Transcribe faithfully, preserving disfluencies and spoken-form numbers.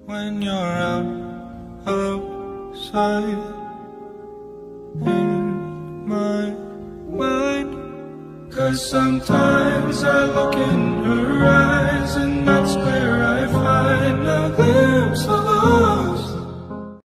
when you're out outside in my mind. 'Cause sometimes I look in her eyes and that's